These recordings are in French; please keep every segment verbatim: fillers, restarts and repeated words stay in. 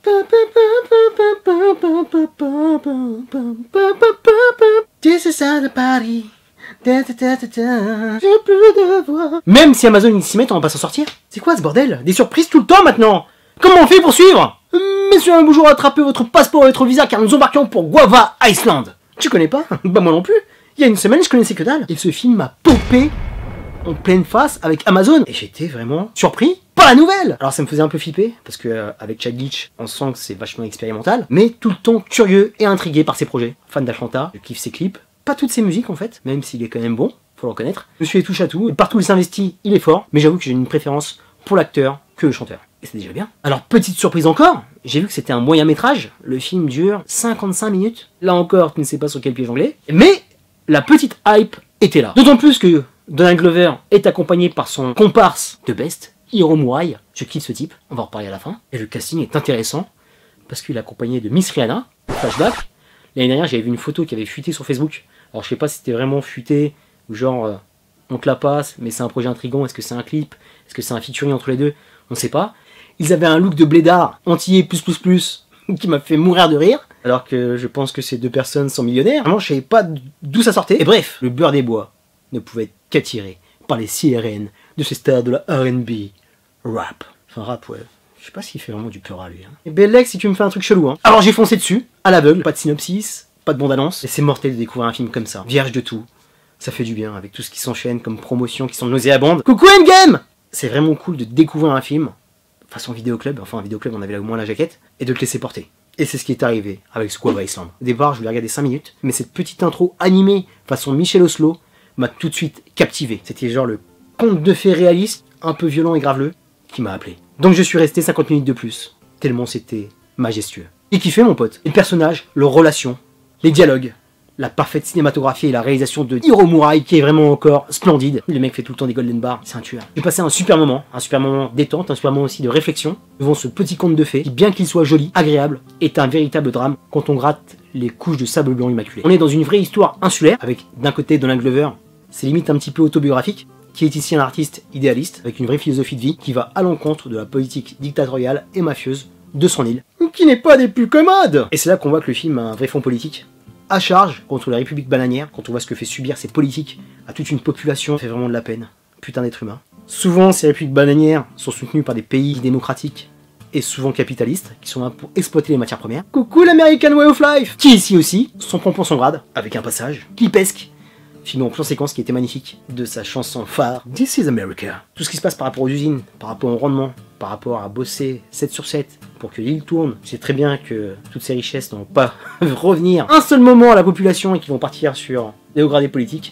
This is the party. Da, da, da, da, da. J'ai plus de voix. Même si Amazon ils s'y mettent, on va pas s'en sortir. C'est quoi ce bordel? Des surprises tout le temps maintenant. Comment on fait pour suivre? Messieurs, un bonjour, attrapez votre passeport et votre visa car nous embarquons pour Guava Iceland. Tu connais pas? Bah moi non plus. Il y a une semaine, je connaissais que dalle. Et ce film m'a popé en pleine face avec Amazon. Et j'étais vraiment surpris par la nouvelle. Alors ça me faisait un peu flipper, parce que euh, avec Chad Leach, on sent que c'est vachement expérimental, mais tout le temps curieux et intrigué par ses projets. Fan d'Atlanta, je kiffe ses clips. Pas toutes ses musiques en fait, même s'il est quand même bon, faut le reconnaître. Monsieur est touche à tout, et partout où il s'investit, il est fort, mais j'avoue que j'ai une préférence pour l'acteur que le chanteur. Et c'est déjà bien. Alors petite surprise encore, j'ai vu que c'était un moyen métrage, le film dure cinquante-cinq minutes. Là encore, tu ne sais pas sur quel pied jongler, mais la petite hype était là. D'autant plus que Donald Glover est accompagné par son comparse de Best, Hiro Murai. Je kiffe ce type, on va en reparler à la fin. Et le casting est intéressant, parce qu'il est accompagné de Miss Rihanna, flashback. L'année dernière, j'avais vu une photo qui avait fuité sur Facebook. Alors je sais pas si c'était vraiment fuité, ou genre euh, on te la passe, mais c'est un projet intriguant, est-ce que c'est un clip, est-ce que c'est un featuring entre les deux, on sait pas. Ils avaient un look de blédard, antillais plus plus plus, qui m'a fait mourir de rire, alors que je pense que ces deux personnes sont millionnaires. Vraiment, je savais pas d'où ça sortait. Et bref, le beurre des bois ne pouvait être qu'attiré par les sirènes de ces stars de la R and B rap. Enfin rap, ouais. Je sais pas s'il fait vraiment du peur à lui. Hein. Et Bellex, si tu me fais un truc chelou. Hein. Alors j'ai foncé dessus, à l'aveugle, pas de synopsis, pas de bande-annonce. Et c'est mortel de découvrir un film comme ça, vierge de tout. Ça fait du bien, avec tout ce qui s'enchaîne comme promotion qui sont nauséabondes. Coucou Endgame! C'est vraiment cool de découvrir un film, façon vidéoclub, enfin un vidéoclub on avait là au moins la jaquette, et de te laisser porter. Et c'est ce qui est arrivé avec Guava Iceland. Au départ, je voulais regarder cinq minutes, mais cette petite intro animée façon Michel Oslo m'a tout de suite captivé. C'était genre le conte de fées réaliste, un peu violent et graveleux, qui m'a appelé. Donc je suis resté cinquante minutes de plus, tellement c'était majestueux. Et kiffé mon pote. Les personnages, leurs relations, les dialogues, la parfaite cinématographie et la réalisation de Hiro Murai qui est vraiment encore splendide. Le mec fait tout le temps des golden bars, c'est un tueur. J'ai passé un super moment, un super moment détente, un super moment aussi de réflexion devant ce petit conte de fées qui, bien qu'il soit joli, agréable, est un véritable drame quand on gratte les couches de sable blanc immaculé. On est dans une vraie histoire insulaire avec d'un côté Donald Glover, c'est limite un petit peu autobiographique, qui est ici un artiste idéaliste avec une vraie philosophie de vie qui va à l'encontre de la politique dictatoriale et mafieuse de son île, qui n'est pas des plus commodes. Et c'est là qu'on voit que le film a un vrai fond politique. À charge contre la République bananière, quand on voit ce que fait subir ces politiques à toute une population, ça fait vraiment de la peine. Putain d'être humain. Souvent, ces républiques bananières sont soutenues par des pays démocratiques et souvent capitalistes, qui sont là pour exploiter les matières premières. Coucou l'American Way of Life, qui ici aussi, son pompon son grade, avec un passage clipesque, filmé en plan séquence qui était magnifique, de sa chanson phare, This is America. Tout ce qui se passe par rapport aux usines, par rapport au rendement, par rapport à bosser sept sur sept pour que l'île tourne. C'est très bien que toutes ces richesses n'ont pas revenir un seul moment à la population et qui vont partir sur les hauts gradés politiques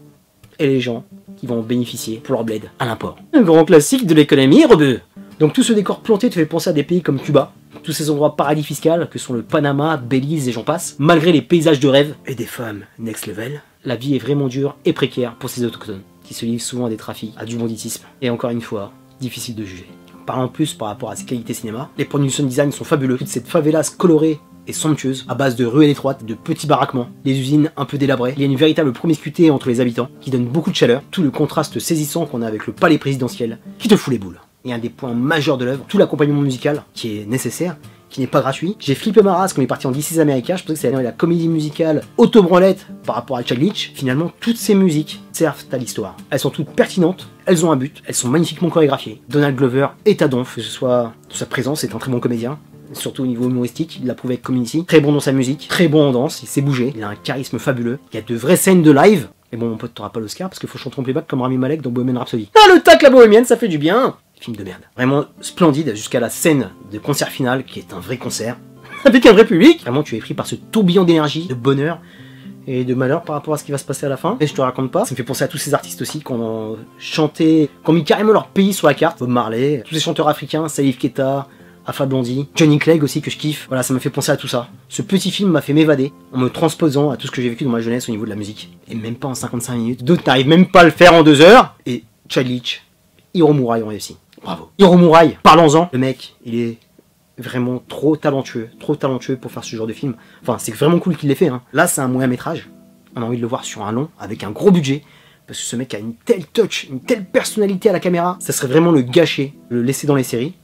et les gens qui vont bénéficier pour leur bled à l'import. Un grand classique de l'économie rebeu. Donc tout ce décor planté te fait penser à des pays comme Cuba, tous ces endroits paradis fiscaux que sont le Panama, Belize et j'en passe. Malgré les paysages de rêve et des femmes next level, la vie est vraiment dure et précaire pour ces autochtones qui se livrent souvent à des trafics, à du banditisme et encore une fois, difficile de juger. Parlant plus par rapport à ses qualités cinéma, les production design sont fabuleux. Toute cette favelas colorée et somptueuse, à base de ruelles étroites, de petits baraquements, les usines un peu délabrées. Il y a une véritable promiscuité entre les habitants, qui donne beaucoup de chaleur, tout le contraste saisissant qu'on a avec le palais présidentiel, qui te fout les boules. Et un des points majeurs de l'œuvre, tout l'accompagnement musical, qui est nécessaire, qui n'est pas gratuit. J'ai flippé ma race quand on est parti en This is America, je pensais que c'était la comédie musicale auto-branlette par rapport à Chad Leach. Finalement, toutes ces musiques servent à l'histoire. Elles sont toutes pertinentes, elles ont un but, elles sont magnifiquement chorégraphiées. Donald Glover est à donf, que ce soit de sa présence, c'est un très bon comédien. Surtout au niveau humoristique, il l'a prouvé avec Community. Très bon dans sa musique, très bon en danse, il sait bouger, il a un charisme fabuleux. Il y a de vraies scènes de live. Et bon, mon pote, t'auras pas l'Oscar parce qu'il faut chanter en playback comme Rami Malek dans Bohemian Rhapsody. Ah, le tac, la bohémienne, ça fait du bien! Film de merde. Vraiment splendide jusqu'à la scène de concert final qui est un vrai concert avec un vrai public. Vraiment, tu es pris par ce tourbillon d'énergie, de bonheur et de malheur par rapport à ce qui va se passer à la fin. Et je te raconte pas. Ça me fait penser à tous ces artistes aussi qui ont chanté, qui ont mis carrément leur pays sur la carte. Bob Marley, tous ces chanteurs africains, Salif Keita, Alpha Blondy, Johnny Clegg aussi que je kiffe. Voilà, ça m'a fait penser à tout ça. Ce petit film m'a fait m'évader en me transposant à tout ce que j'ai vécu dans ma jeunesse au niveau de la musique. Et même pas en cinquante-cinq minutes. D'autres n'arrivent même pas à le faire en deux heures. Et Chad Leach, Hiro Murai ont réussi. Bravo. Hiro Murai, parlons-en. Le mec, il est vraiment trop talentueux, trop talentueux pour faire ce genre de film. Enfin, c'est vraiment cool qu'il l'ait fait. Hein. Là, c'est un moyen métrage. On a envie de le voir sur un long, avec un gros budget. Parce que ce mec a une telle touch, une telle personnalité à la caméra. Ça serait vraiment le gâcher, le laisser dans les séries.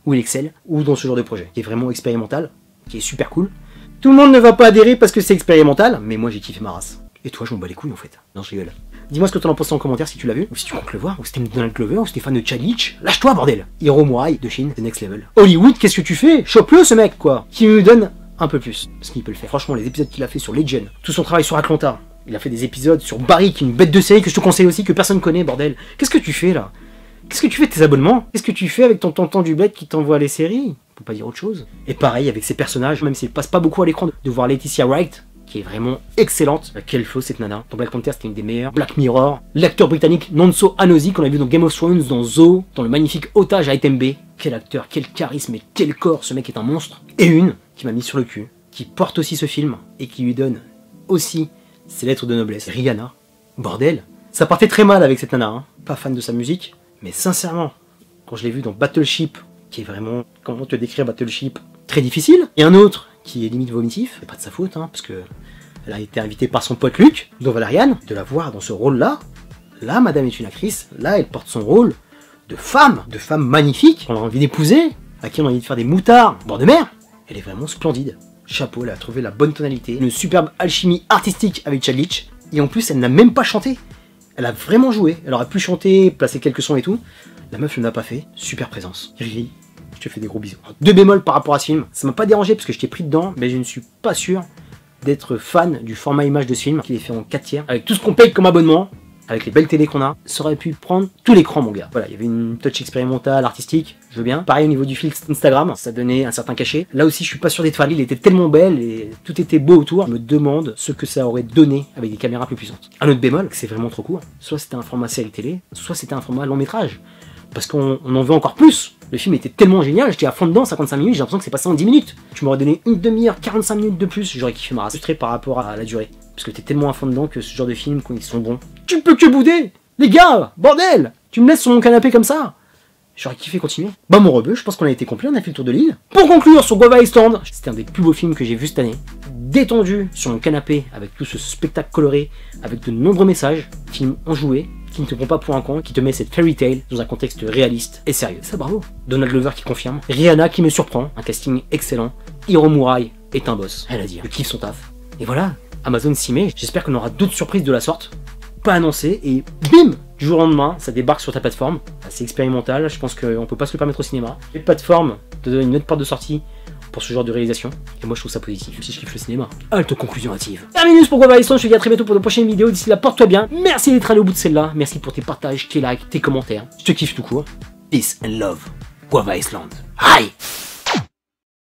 où il excelle, ou dans ce genre de projet, qui est vraiment expérimental, qui est super cool. Tout le monde ne va pas adhérer parce que c'est expérimental, mais moi j'ai kiffé ma race. Et toi, je m'en bats les couilles en fait. Non, je rigole. Dis-moi ce que t'en as pensé en commentaire si tu l'as vu, ou si tu comptes le voir, ou si t'es Donald Glover, ou si t'es fan de Chad Leach. Lâche-toi, bordel. Hiro Murai de Chine, c'est next level. Hollywood, qu'est-ce que tu fais? Chope-le ce mec, quoi. Qui me donne un peu plus, parce qu'il peut le faire. Franchement, les épisodes qu'il a fait sur Legend, tout son travail sur Atlanta, il a fait des épisodes sur Barry, qui est une bête de série que je te conseille aussi, que personne connaît, bordel. Qu'est-ce que tu fais là? Qu'est-ce que tu fais de tes abonnements? Qu'est-ce que tu fais avec ton tonton du bled qui t'envoie les séries? Faut pas dire autre chose. Et pareil avec ses personnages, même s'il passe pas beaucoup à l'écran, de voir Laetitia Wright, qui est vraiment excellente. Quelle flow cette nana. Dans Black Panther, c'était une des meilleures. Black Mirror, l'acteur britannique Nonso Anozie, qu'on a vu dans Game of Thrones, dans Zoo, dans le magnifique Otage à Item B. Quel acteur, quel charisme et quel corps, ce mec est un monstre. Et une qui m'a mis sur le cul, qui porte aussi ce film et qui lui donne aussi ses lettres de noblesse. Rihanna. Bordel. Ça partait très mal avec cette nana, hein. Pas fan de sa musique, mais sincèrement, quand je l'ai vu dans Battleship, qui est vraiment, comment te décrire Battleship, très difficile, et un autre qui est limite vomitif, c'est pas de sa faute, hein, parce que elle a été invitée par son pote Luc, dans Valerian, de la voir dans ce rôle-là, là, madame est une actrice, là, elle porte son rôle de femme, de femme magnifique, qu'on a envie d'épouser, à qui on a envie de faire des moutards, bord de mer, elle est vraiment splendide. Chapeau, elle a trouvé la bonne tonalité, une superbe alchimie artistique avec Chad Leach, et en plus, elle n'a même pas chanté. Elle a vraiment joué, elle aurait pu chanter, placer quelques sons et tout. La meuf ne l'a pas fait, super présence. Riri, je te fais des gros bisous. Deux bémols par rapport à ce film, ça m'a pas dérangé parce que je t'ai pris dedans, mais je ne suis pas sûr d'être fan du format image de ce film, qui est fait en quatre tiers, avec tout ce qu'on paye comme abonnement, avec les belles télés qu'on a, ça aurait pu prendre tout l'écran mon gars. Voilà, il y avait une touch expérimentale, artistique, je veux bien. Pareil au niveau du filtre Instagram, ça donnait un certain cachet. Là aussi je suis pas sûr d'être fan, il était tellement belle et tout était beau autour. Je me demande ce que ça aurait donné avec des caméras plus puissantes. Un autre bémol, c'est vraiment trop court. Soit c'était un format série télé, soit c'était un format long métrage. Parce qu'on en veut encore plus. Le film était tellement génial, j'étais à fond dedans, cinquante-cinq minutes, j'ai l'impression que c'est passé en dix minutes. Tu m'aurais donné une demi-heure, quarante-cinq minutes de plus, j'aurais kiffé ma race. Frustré par rapport à la durée. Parce que t'es tellement à fond dedans que ce genre de films, quand ils sont bons, tu peux que bouder. Les gars, bordel, tu me laisses sur mon canapé comme ça. J'aurais kiffé continuer. Bah mon rebeu, je pense qu'on a été complet, on a fait le tour de l'île. Pour conclure sur Guava Island, c'était un des plus beaux films que j'ai vu cette année. Détendu sur mon canapé avec tout ce spectacle coloré, avec de nombreux messages, film enjoué, qui ne te prend pas pour un con, qui te met cette fairy tale dans un contexte réaliste et sérieux. Ça bravo. Donald Glover qui confirme, Rihanna qui me surprend, un casting excellent, Hiro Murai est un boss, elle a dit, je kiffe son taf. Et voilà, Amazon s'y met, j'espère qu'on aura d'autres surprises de la sorte, pas annoncées, et bim, du jour au lendemain, ça débarque sur ta plateforme, c'est expérimental, je pense qu'on peut pas se le permettre au cinéma. Les plateformes te donnent une autre porte de sortie pour ce genre de réalisation, et moi je trouve ça positif, si je kiffe le cinéma. Halte conclusion hâtive. Terminus pour Guava Island, je te dis à très bientôt pour de prochaines vidéos, d'ici là porte-toi bien, merci d'être allé au bout de celle-là, merci pour tes partages, tes likes, tes commentaires, je te kiffe tout court, peace and love, Guava Island, aïe.